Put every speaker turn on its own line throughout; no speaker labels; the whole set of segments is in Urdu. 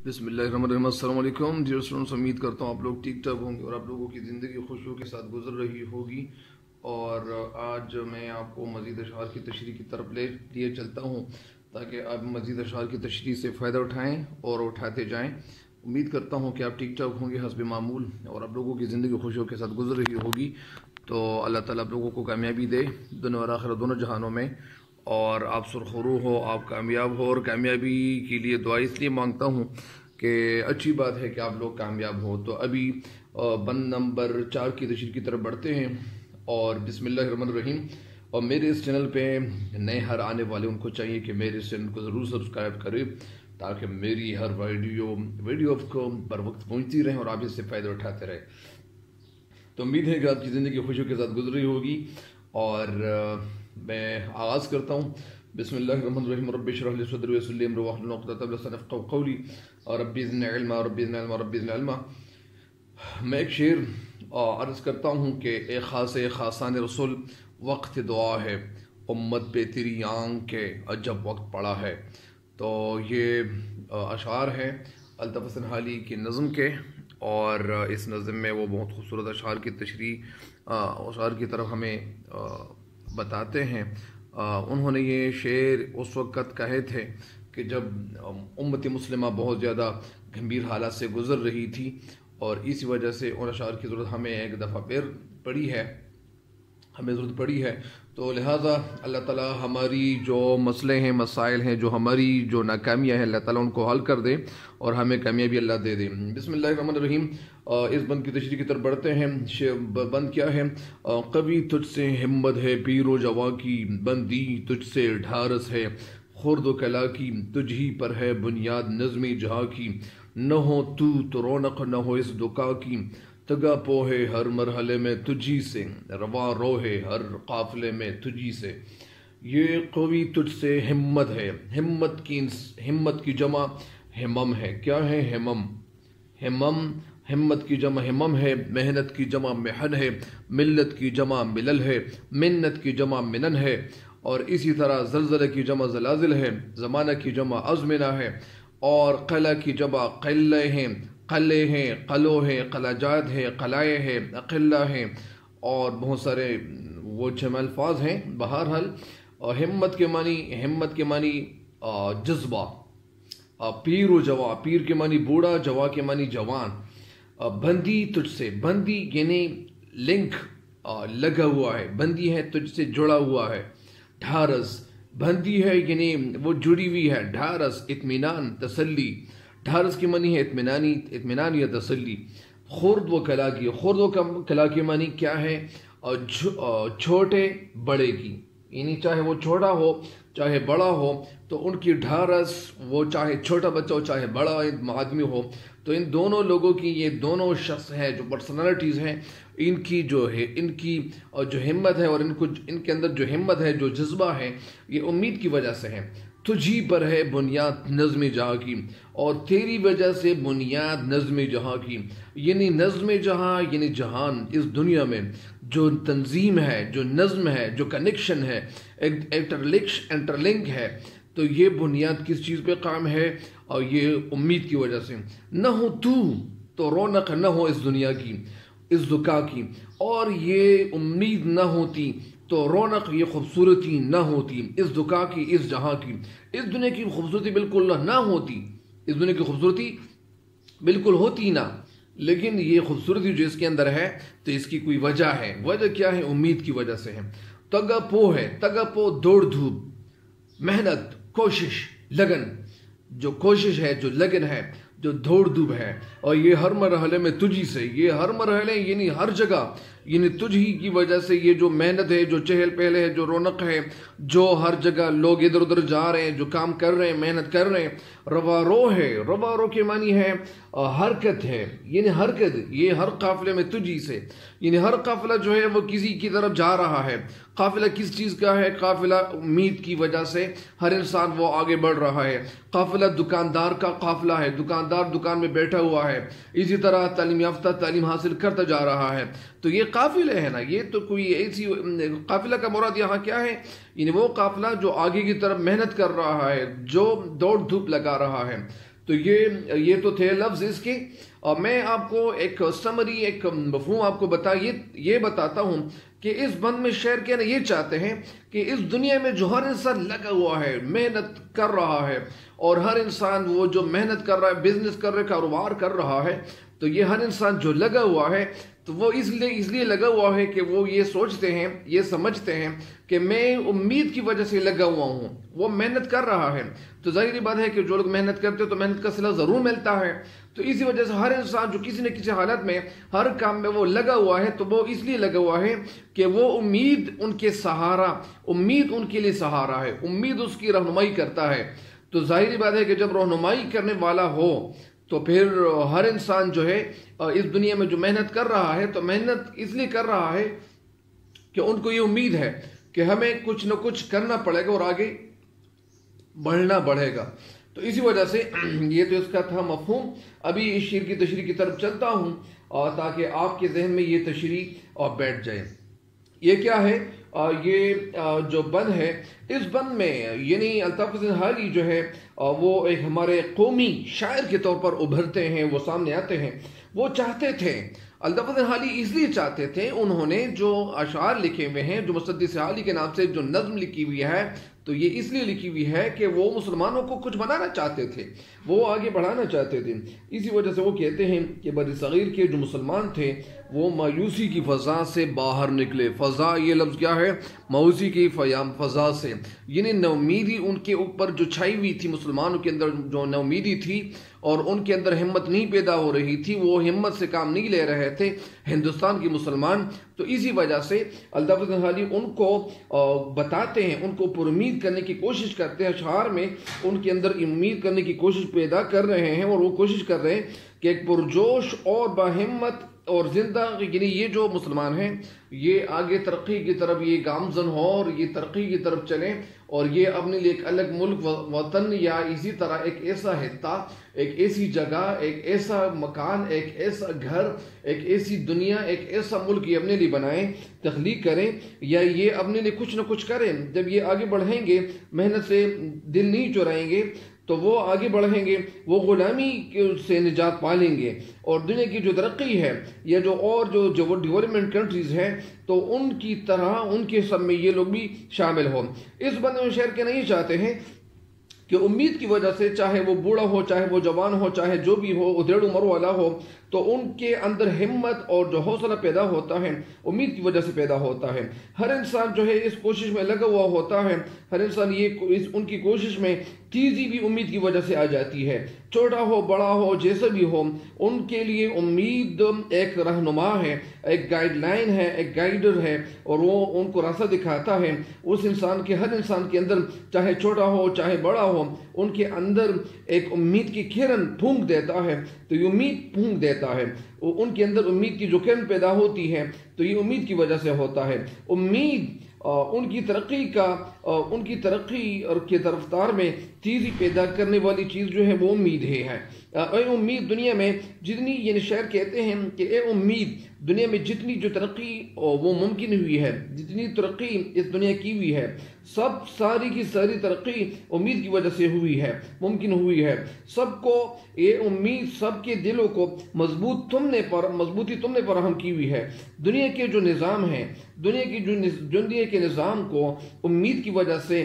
بسم اللہ الرحمن الرحیم۔ السلام علیکم ڈیئر اسٹوڈنٹس، امید کرتا ہوں آپ لوگ ٹھیک ٹھاک ہوں گے اور آپ لوگوں کی زندگی خوشیوں کے ساتھ گزر رہی ہوگی۔ اور آج میں آپ کو مزید اشعار کی تشریح کی طرف لیے چلتا ہوں تاکہ آپ مزید اشعار کی تشریح سے فائدہ اٹھائیں اور اٹھاتے جائیں۔ امید کرتا ہوں کہ آپ ٹھیک ٹھاک ہوں گے حسب معمول اور آپ لوگوں کی زندگی خوشیوں کے ساتھ گزر رہی ہوگی۔ تو اللہ تعالیٰ آپ لوگوں کو کامیابی دے دنیا اور آخرت دونوں جہانوں میں، اور آپ سرخرو ہو، آپ کامیاب ہو۔ اور کامیابی کے لیے دعا اس لیے مانگتا ہوں کہ اچھی بات ہے کہ آپ لوگ کامیاب ہو۔ تو ابھی بند نمبر 4 کی تشریح کی طرف بڑھتے ہیں، اور بسم اللہ الرحمن الرحیم۔ اور میرے اس چینل پہ نئے ہر آنے والے ان کو چاہیے کہ میرے اس چینل کو ضرور سبسکرائب کرے تاکہ میری ہر ویڈیو آپ کو بر وقت پہنچتی رہے اور آپ اس سے فائدہ اٹھاتے رہے۔ تو امید ہے کہ آپ کی زندگی خوشیوں کے ساتھ گزری ہوگی، اور میں آغاز کرتا ہوں۔ بسم اللہ الرحمن الرحیم۔ رب اشرح لی صدری ویسر لی امری واحلل عقدۃ من لسانی یفقهوا قولی رب زدنی علما رب زدنی علما رب زدنی علما۔ میں ایک شعر عرض کرتا ہوں کہ اے خاصان رسول، وقت دعا ہے، امت پہ تیری آنکھ کے عجب وقت پڑا ہے۔ تو یہ اشعار ہیں الطف حسن حالی کی نظم کے، اور اس نظم میں وہ بہت خوبصورت اشعار کی تشریح اشعار کی طرف ہمیں بتاتے ہیں۔ انہوں نے یہ شعر اس وقت کہے تھے کہ جب امت مسلمہ بہت زیادہ گھمبیر حالات سے گزر رہی تھی، اور اسی وجہ سے ان اشعار کی ضرورت ہمیں ایک دفعہ پھر ضرورت پڑی ہے۔ تو لہٰذا اللہ تعالیٰ ہماری جو مسئلے ہیں، مسائل ہیں، جو ہماری جو ناکامیاں ہیں، اللہ تعالیٰ ان کو حل کر دے اور ہمیں کامیابی اللہ دے دے۔ بسم اللہ الرحمن الرحیم۔ اس بند کی تشریح کی طرف بڑھتے ہیں۔ بند کیا ہے؟ کبھی تجھ سے ہمت ہے پیر و جواں کی، بندی تجھ سے ڈھارس ہے خرد و کلا کی، تجھ ہی پر ہے بنیاد نظم جہاں کی، نہ ہو تو رونق نہ ہو اس دکا کی، تگا پو ہے ہر مرحلے میں تجھی سے، رواں رو ہے ہر قافلے میں تجھی سے۔ یہ قوی تجھ سے ہمت ہے، ہمت کی جمع ہمم ہے۔ کیا ہے ہمم؟ ہمت کی جمع ہمم ہے، محنت کی جمع محن ہے، ملت کی جمع ملل ہے، منت کی جمع منن ہے، اور اسی طرح زلزلہ کی جمع زلازل ہے، زمانہ کی جمع ازمنہ ہے، اور قلعہ کی جمع قلعے ہیں، قلعے ہیں، قلو ہیں، قلعجات ہیں، قلائے ہیں، اقلہ ہیں، اور بہت سارے وہ جمع الفاظ ہیں۔ بہرحال ہمت کے معنی جذبہ، پیر و جواں، پیر کے معنی بوڑھا، جواں کے معنی جوان۔ بندی تجھ سے، بندی یعنی لنک لگا ہوا ہے، بندی ہے تجھ سے جڑا ہوا ہے۔ ڈھارس، بندی ہے یعنی وہ جڑی ہوئی ہے۔ ڈھارس اطمینان، تسلی۔ ڈھارس کی معنی ہے اطمینان یا تسلی۔ خرد و کلا کی، خرد و کلا کی معنی کیا ہے؟ چھوٹے بڑے کی، یعنی چاہے وہ چھوٹا ہو چاہے بڑا ہو، تو ان کی ڈھارس، وہ چاہے چھوٹا بچہ ہو چاہے بڑا آدمی ہو، تو ان دونوں لوگوں کی، یہ دونوں شخص ہیں جو پرسنالٹیز ہیں، ان کی جو ہمت ہے، اور ان کے اندر جو ہمت ہے، جو جذبہ ہے، یہ امید کی وجہ سے ہے۔ تجھی پر ہے بنیاد نظم جہاں کی، اور تیری وجہ سے بنیاد نظم جہاں کی، یعنی نظم جہاں یعنی جہان، اس دنیا میں جو تنظیم ہے، جو نظم ہے، جو کنیکشن ہے، انٹرلنک ہے، تو یہ بنیاد کس چیز پہ قائم ہے؟ اور یہ امید کی وجہ سے۔ نہ ہو تو رونق نہ ہو اس دنیا کی، اس دکا کی، اور یہ امید نہ ہوتی تو رونق، یہ خوبصورتی نہ ہوتی اس دکا کی، اس جہاں کی، اس دنیا کی خوبصورتی بالکل نہ ہوتی، اس دنیا کی خوبصورتی بالکل ہوتی نہ، لیکن یہ خوبصورتی جو اس کے اندر ہے تو اس کی کوئی وجہ ہے۔ وجہ کیا ہے؟ امید کی وجہ سے ہے۔ تگا پو ہے، تگا پو دوڑ دھوپ، محنت، کوشش، لگن، جو کوشش ہے، جو لگن ہے، جو دوڑ دھوپ ہے، اور یہ ہر مرحلے میں تجھی سے، یہ ہر مرحلے یعنی ہر جگہ، یعنی تجھ ہی کی وجہ سے یہ جو محنت ہے، جو چہل پہل ہے، جو رونق ہے، جو ہر جگہ لوگ ادھر ادھر جا رہے ہیں، جو کام کر رہے ہیں، محنت کر رہے ہیں۔ روا رو ہے، روا رو کے معنی ہے حرکت ہے، یعنی حرکت، یہ ہر قافلے میں تجھی سے، یعنی ہر قافلہ جو ہے وہ کسی کی طرف جا رہا ہے۔ قافلہ کس چیز کا ہے؟ قافلہ امید کی وجہ سے ہر انسان وہ آگے بڑھ رہا ہے۔ قافلہ دکاندار کا قافلہ ہے، دکاندار دکان میں بیٹھا ہوا ہے، اسی طرح تعلیم یافتہ تعلیم حاصل کرتا جا رہا ہے، تو یہ قافلہ ہے نا۔ یہ تو کوئی ایسی قافلہ کا مراد یہاں کیا ہے؟ یعنی وہ قافلہ جو آگے کی طرف محنت کر رہا ہے، جو دوڑ دھوپ لگا رہا ہے۔ تو تو یہ تو تھے لفظ اس کے. میں آپ کو ایک سمری، ایک مفہوم آپ کو یہ بتاتا ہوں کہ اس بند میں شعر کہنا یہ چاہتے ہیں کہ اس دنیا میں جو ہر انسان لگا ہوا ہے، محنت کر رہا ہے، اور ہر انسان وہ جو محنت کر رہا ہے، بزنس کر رہا ہے، کاروبار کر رہا ہے، تو یہ ہر انسان جو لگا ہوا ہے تو وہ اس لیے لگا ہوا ہے کہ وہ یہ سوچتے ہیں، یہ سمجھتے ہیں کہ میں امید کی وجہ سے لگا ہوا ہوں. وہ محنت کر رہا ہے تو ظاہری بات ہے کہ جو لوگ محنت کرتے ہیں تو محنت کا صلہ ضرور ملتا ہے. تو اسی وجہ سے ہر انسان جو کسی نہ کسی حالت میں ہر کام میں وہ لگا ہوا ہے تو وہ اس لیے لگا ہوا ہے کہ وہ امید ان کے سہارا، امید ان کے لیے سہارا ہے، امید اس کی رہنمائی کرتا ہے. تو ظاہری بات ہے کہ جب رہنمائی کرنے والا ہو تو پھر ہر انسان جو ہے اس دنیا میں جو محنت کر رہا ہے تو محنت اس لیے کر رہا ہے کہ ان کو یہ امید ہے کہ ہمیں کچھ نہ کچھ کرنا پڑے گا اور آگے بڑھنا پڑے گا. تو اسی وجہ سے یہ تو اس کا تھا مفہوم. ابھی اس شعر کی تشریح کی طرف چلتا ہوں تاکہ آپ کے ذہن میں یہ تشریح بیٹھ جائے. یہ کیا ہے؟ یہ جو بند ہے، اس بند میں یعنی الطاف حسین حالی جو ہے وہ ایک ہمارے قومی شاعر کے طور پر ابھرتے ہیں، وہ سامنے آتے ہیں. وہ چاہتے تھے، الطاف حسین حالی اس لیے چاہتے تھے، انہوں نے جو اشعار لکھے ہوئے ہیں، جو مسدس حالی کے نام سے جو نظم لکھی ہوئی ہے، تو یہ اس لیے لکھی ہوئی ہے کہ وہ مسلمانوں کو کچھ بنانا چاہتے تھے، وہ آگے بڑھانا چاہتے تھے. اسی وجہ سے وہ کہتے ہیں کہ بر صغیر کے جو مسلمان تھے وہ مایوسی کی فضا سے باہر نکلے. فضا یہ لفظ کیا ہے؟ مایوسی کی فضا سے، یعنی نومیدی ان کے اوپر جو چھائی ہوئی تھی، مسلمانوں کے اندر جو نومیدی تھی اور ان کے اندر ہمت نہیں پیدا ہو رہی تھی، وہ ہمت سے کام نہیں لے رہے تھے ہندوستان کے مسلمان. تو اسی وجہ سے الطاف حسین حالی ان کو بتاتے ہیں، ان کو پر امید کرنے کی کوشش کرتے ہیں، اشعار میں ان کے اندر امید کرنے کی کوشش پیدا کر رہے ہیں، اور وہ کوشش کر رہے ہیں کہ ایک پرجوش اور باہمت اور زندہ، یعنی یہ جو مسلمان ہیں یہ آگے ترقی کی طرف یہ گامزن ہو اور یہ ترقی کی طرف چلیں، اور یہ اپنے لیے ایک الگ ملک وطن یا اسی طرح ایک ایسا خطہ، ایک ایسی جگہ، ایک ایسا مکان، ایک ایسا گھر، ایک ایسی دنیا، ایک ایسا ملک یہ اپنے لیے بنائیں، تخلیق کریں، یا یہ اپنے لیے کچھ نہ کچھ کریں. جب یہ آگے بڑھیں گے، محنت سے دل نہیں چرائیں گے تو وہ آگے بڑھیں گے، وہ غلامی سے نجات پالیں گے، اور دنیا کی جو ترقی ہے یا جو ڈیولپمنٹ کنٹریز ہیں تو ان کی طرح ان کے سب میں یہ لوگ بھی شامل ہوں. اس بندے میں شعر کے نہیں چاہتے ہیں کہ امید کی وجہ سے، چاہے وہ بوڑھا ہو، چاہے وہ جوان ہو، چاہے جو بھی ہو، ادھیڑ عمر والا ہو، تو ان کے اندر ہمت اور جو حوصلہ پیدا ہوتا ہے امید کی وجہ سے پیدا ہوتا ہے. ہر انسان جو ہے اس کوشش میں لگا ہوا ہوتا ہے، ہر انسان ان کی کوشش میں تیزی بھی امید کی وجہ سے آ جاتی ہے. چھوٹا ہو، بڑا ہو، جیسا بھی ہو، ان کے لیے امید ایک رہنما ہے، ایک گائیڈ لائن ہے، ایک گائیڈر ہے، اور وہ ان کو راستہ دکھاتا ہے. اس انسان کے، ہر انسان کے اندر، چاہے چھوٹا ہو چاہے بڑا ہو، ان کے اندر ایک امید کی کرن پھونک دیتا ہے. تو یہ امید پھونک دیتا ہے، ان کے اندر امید کی جو کرن پیدا ہوتی ہے تو یہ امید کی وجہ سے ہوتا ہے. امید ان کی ترقی اور کی رفتار میں تیزی پیدا کرنے والی چیز جو ہے وہ امید ہے. اے امید، دنیا میں جتنی، یعنی شاعر کہتے ہیں کہ اے امید، دنیا میں جتنی جو ترقی وہ ممکن ہوئی ہے، جتنی ترقی اس دنیا کی ہوئی ہے، ساری کی ساری ترقی امید کی وجہ سے ہوئی ہے، ممکن ہوئی ہے. سب کو یہ امید، سب کے دلوں کو مضبوطی تم نے فراہم کی ہوئی ہے. دنیا کے جو نظام ہیں، دنیا کے نظام کو امید کی وجہ سے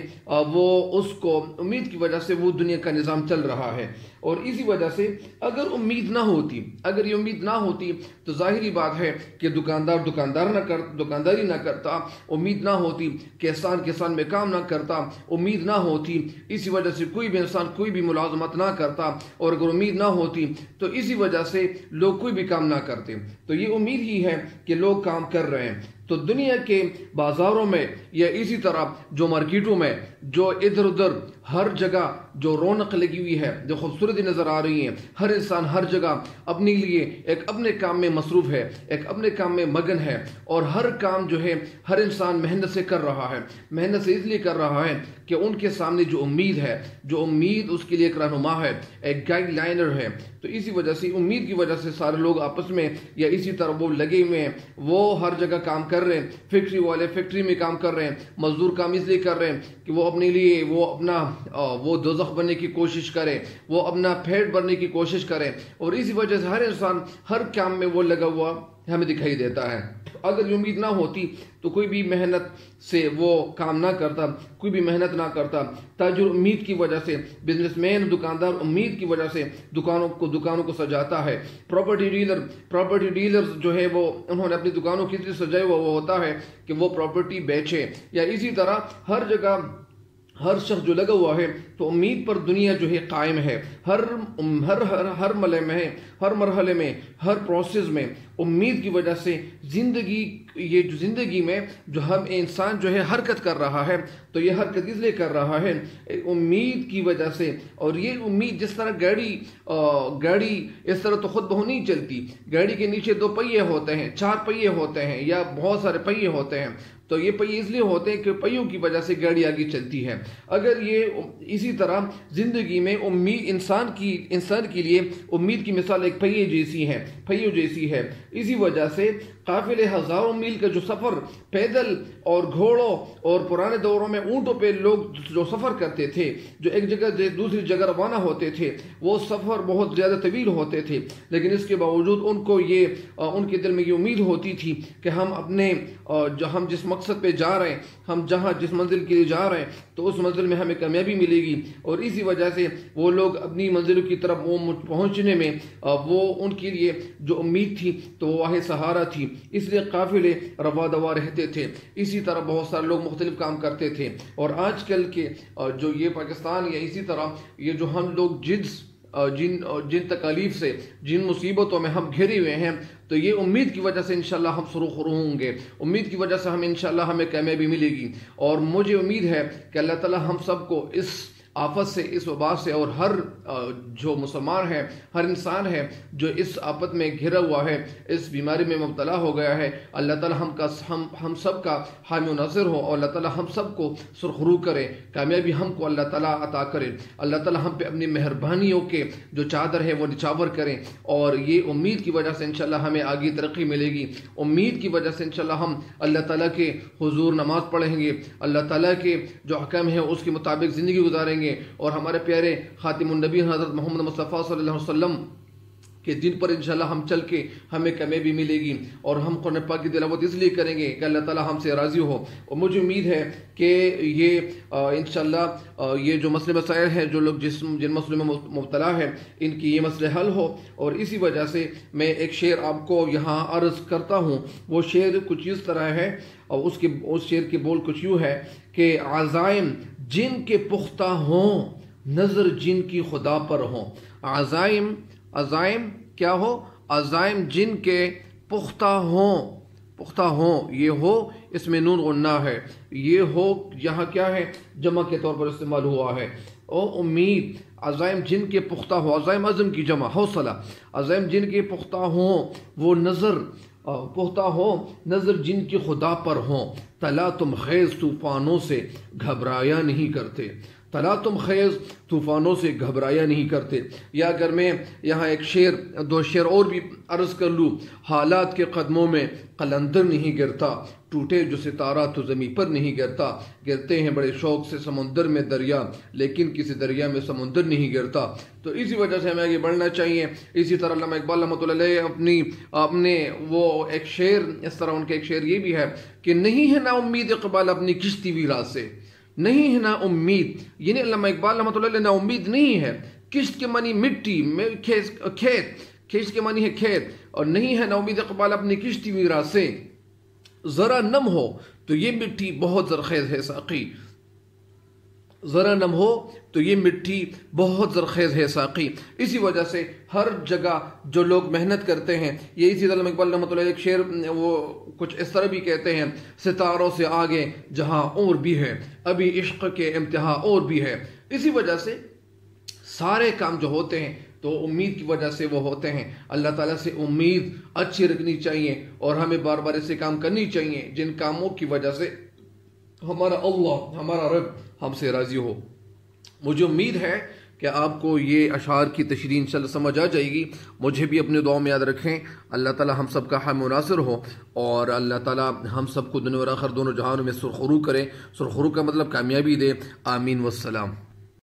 امید کی وجہ سے وہ دنیا کا نظام چل رہا ہے. اور اسی وجہ سے اگر یہ امید نہ ہوتی تو ظاہری بات ہے کہ دکانداری نہ کرتا، امید نہ ہوتی، کسان میں کام نہ کرتا، امید نہ ہوتی، اسی وجہ سے کوئی بھی انسان کوئی بھی ملازمت نہ کرتا، اور اگر امید نہ ہوتی تو اسی وجہ سے لوگ کوئی بھی کام نہ کرتے. تو یہ امید ہی ہے کہ لوگ کام کر رہے ہیں. تو دنیا کے بازاروں میں یا اسی طرح جو مارکیٹوں میں جو ادھر ادھر ہر جگہ جو رونق لگی ہوئی ہے، جو خوبصورتی نظر آ رہی ہے، ہر انسان ہر جگہ اپنے لیے ایک اپنے کام میں مصروف ہے، ایک اپنے کام میں مگن ہے، اور ہر کام جو ہے ہر انسان محنت سے کر رہا ہے. محنت سے اس لیے کر رہا ہے کہ ان کے سامنے جو امید اس کے لیے ایک رہنما ہے، ایک گائیڈ لائنر ہے. تو اسی وجہ سے امید کی وجہ سے سارے لوگ آپس میں یا اسی طرح وہ لگے ہوئے ہیں، وہ ہر جگہ کام کر رہے ہیں. فیکٹری والے فیکٹری میں کام کر رہے ہیں، مزدور کام اس لیے کر رہے ہیں کہ وہ اپنے لیے وہ دوزخ بننے کی کوشش کرے، وہ اپنا پیٹ بھرنے کی کوشش کریں، اور اسی وجہ سے ہر انسان ہر کام میں وہ لگا ہوا ہمیں دکھائی دیتا ہے۔ اگر یہ امید نہ ہوتی تو کوئی بھی محنت سے وہ کام نہ کرتا، کوئی بھی محنت نہ کرتا۔ تاجر امید کی وجہ سے، بزنس مین دکاندار امید کی وجہ سے دکانوں کو سجاتا ہے۔ پراپرٹی ڈیلر جو ہے وہ انہوں نے اپنی دکانوں کی طرح سجائے وہ ہوتا ہے کہ وہ پراپرٹی بیچے، یا اسی طرح ہر جگہ ہر شخص جو لگا ہوا ہے تو امید پر دنیا جو ہے قائم ہے۔ ہر مرحلے میں، ہر پروسیس میں امید کی وجہ سے زندگی میں جو ہم انسان جو ہے حرکت کر رہا ہے، تو یہ حرکت اس لیے کر رہا ہے امید کی وجہ سے۔ اور یہ امید، جس طرح گاڑی اس طرح تو خود بہو نہیں چلتی، گاڑی کے نیچے 2 پہیے ہوتے ہیں، 4 پہیے ہوتے ہیں، یا بہت سارے پہیے ہوتے ہیں، تو یہ پہیے اس لیے ہوتے ہیں کہ پہیوں کی وجہ سے گاڑی آگے چلتی ہے۔ اگر یہ اسی طرح زندگی میں امید انسان کے لیے امید کی مثال ایک پہیوں جیسی ہے۔ اسی وجہ سے قافلے ہزاروں میل کا جو سفر پیدل اور گھوڑوں اور پرانے دوروں میں اونٹوں پہ لوگ جو سفر کرتے تھے، جو ایک جگہ سے دوسری جگہ روانہ ہوتے تھے، وہ سفر بہت زیادہ طویل ہوتے تھے، لیکن اس کے باوجود ان کے دل میں یہ امید ہوتی تھی کہ ہم جس مقصد پہ جا رہے ہیں، ہم جس منزل کے لیے جا رہے ہیں، تو اس منزل میں ہمیں کامیابی ملے گی۔ اور اسی وجہ سے وہ لوگ اپنی منزلوں کی طرف پہنچنے میں وہ ان کے لیے جو امید تھی تو وہ واحد سہارا تھی، اس لیے قافلے روا دوا رہتے تھے۔ اسی طرح بہت سارے لوگ مختلف کام کرتے تھے، اور آج کل کے جو یہ پاکستان یا اسی طرح یہ جو ہم لوگ جن تکالیف سے، جن مصیبتوں میں ہم گھرے ہوئے ہیں، تو یہ امید کی وجہ سے انشاءاللہ ہم سرخرو ہوں گے، امید کی وجہ سے انشاءاللہ ہمیں کامیابی ملے گی۔ اور مجھے امید ہے کہ اللہ تعالی ہم سب کو اس آفت سے، اس وبا سے، اور ہر جو مسلمان ہے، ہر انسان ہے جو اس آفت میں گھرا ہوا ہے، اس بیماری میں مبتلا ہو گیا ہے، اللہ تعالی ہم سب کا حامی و ناصر ہو، اور اللہ تعالی ہم سب کو سرخرو کرے، کامیابی ہم کو اللہ تعالی عطا کرے۔ اللہ تعالی ہم پہ اپنی مہربانیوں کے جو چادر ہے وہ نچاور کریں، اور یہ امید کی وجہ سے انشاءاللہ ہمیں آگے ترقی ملے گی۔ امید کی وجہ سے انشاءاللہ ہم اللہ تعالیٰ کے حضور نماز پڑھیں گے، اللہ تعالیٰ کے جو حکم ہیں اس کے مطابق زندگی گزاریں گے، اور ہمارے پیارے خاتم النبی حضرت محمد مصطفیٰ صلی اللہ علیہ وسلم کہ دن پر انشاءاللہ ہم چل کے ہمیں کامیابی ملے گی، اور ہم قرآن پاک کی تلاوت اس لیے کریں گے کہ اللہ تعالی ہم سے راضی ہو۔ اور مجھے امید ہے کہ یہ انشاءاللہ یہ جو مسئلے مسائل ہیں، جو لوگ جن مسئلوں میں مبتلا ہے، ان کی یہ مسئلے حل ہو۔ اور اسی وجہ سے میں ایک شعر آپ کو یہاں عرض کرتا ہوں، وہ شعر کچھ اس طرح ہے، اور اس شعر کے بول کچھ یوں ہے کہ عزائم جن کے پختہ ہوں، نظر جن کی خدا پر ہوں۔ عزائم کیا ہو؟ عزائم جن کے پختہ ہوں، یہ ہو اس میں نون غنہ ہے، یہ ہو یہاں کیا ہے؟ جمع کے طور پر استعمال ہوا ہے۔ او امید، عزائم جن کے پختہ ہوں، عزائم عزم کی جمع، حوصلہ، عزائم جن کے پختہ ہوں، وہ پختہ ہوں، نظر جن کی خدا پر ہوں، تلا تم خیز طوفانوں سے گھبرایا نہیں کرتے، تلا تم خیز طوفانوں سے گھبرایا نہیں کرتے۔ یا اگر میں یہاں ایک دو شعر اور بھی عرض کر لوں، حالات کے قدموں میں قلندر نہیں گرتا، ٹوٹے جو ستارہ تو زمین پر نہیں گرتا، گرتے ہیں بڑے شوق سے سمندر میں دریا، لیکن کسی دریا میں سمندر نہیں گرتا۔ تو اسی وجہ سے ہمیں آگے بڑھنا چاہیے۔ اسی طرح علامہ اقبال رحمۃ اللہ علیہ اپنے وہ ایک شعر، اس طرح ان کا ایک شعر یہ بھی ہے کہ نہیں ہے نا امید اقبال اپنی کشتی ویرا سے، نہیں ہے نا امید، یعنی علامہ اقبال رحمۃ اللہ علیہ نا امید نہیں ہے۔ کشت کے معنی مٹی، کھیت کے معنی ہے کھیت، اور نہیں ہے نا امید اقبال اپنی کشتی ویرا سے، ذرا نم ہو تو یہ مٹی بہت زرخیز ہے ساقی، ذرا نم ہو تو یہ مٹی بہت زرخیز ہے ساقی۔ اسی وجہ سے ہر جگہ جو لوگ محنت کرتے ہیں، یہ اسی طرح اقبال رحمۃ اللہ ایک شعر وہ کچھ اس طرح بھی کہتے ہیں، ستاروں سے آگے جہاں اور بھی ہے، ابھی عشق کے امتحا اور بھی ہے۔ اسی وجہ سے سارے کام جو ہوتے ہیں تو امید کی وجہ سے وہ ہوتے ہیں۔ اللہ تعالیٰ سے امید اچھی رکھنی چاہیے، اور ہمیں بار بار ایسے کام کرنی چاہیے جن کاموں کی وجہ سے ہمارا اللہ، ہمارا رب ہم سے راضی ہو۔ مجھے امید ہے کہ آپ کو یہ اشعار کی تشریح انشاءاللہ سمجھ آ جائے گی۔ مجھے بھی اپنے دعاؤں میں یاد رکھیں۔ اللہ تعالیٰ ہم سب کا حامی و ناصر ہو، اور اللہ تعالیٰ ہم سب کو دنیا اور آخر دونوں جہانوں میں سرخرو کرے۔ سرخرو کا مطلب کامیابی دے۔ آمین والسلام۔